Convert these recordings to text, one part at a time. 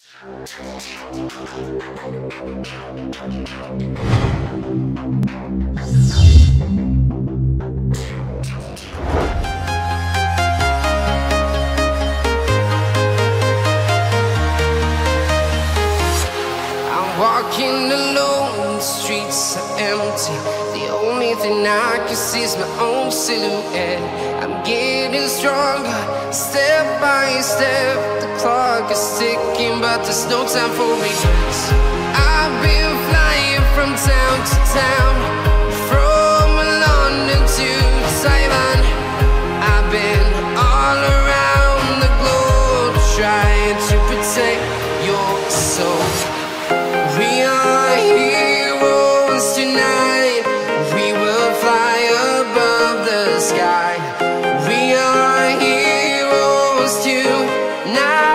Walking alone, the streets are empty. The only thing I can see is my own silhouette. I'm getting stronger, step by step. The clock is ticking, but there's no time for regrets. I've been flying from town to town, from London to Taiwan. I've been all around the globe, trying to protect your soul. We are heroes tonight. We will fly above the sky. We are heroes tonight.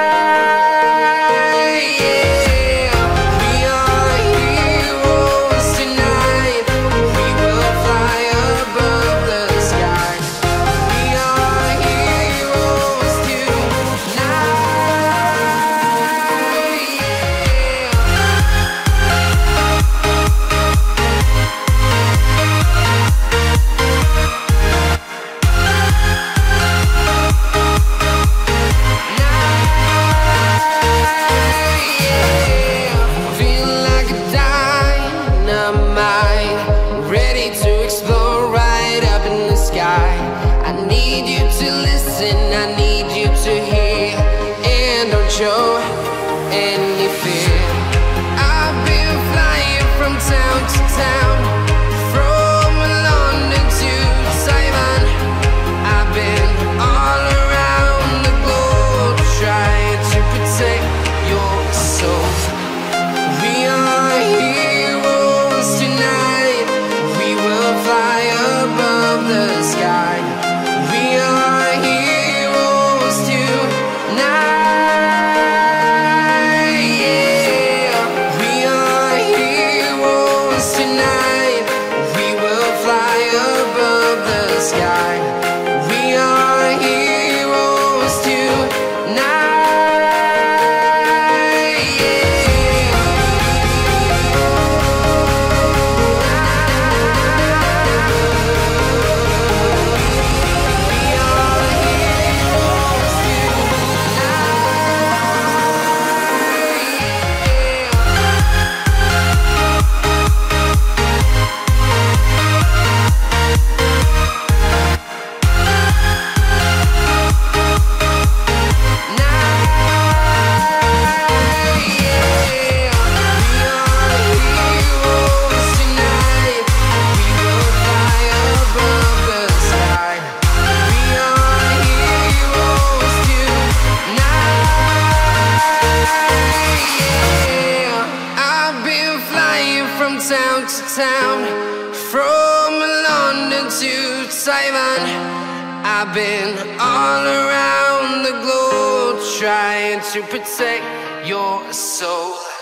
Yeah. We are heroes tonight. We will fly above the sky. We are heroes tonight. I need you to listen, I need you to hear, and don't show any fear. I've been flying from town to town, from London to Taiwan. I've been all around the globe, trying to protect your soul. We are heroes tonight. We will fly above the sky. We are heroes tonight. Yeah. We are heroes tonight. We will fly above the sky. We are heroes tonight. Town to town, from London to Taiwan. I've been all around the globe, trying to protect your soul.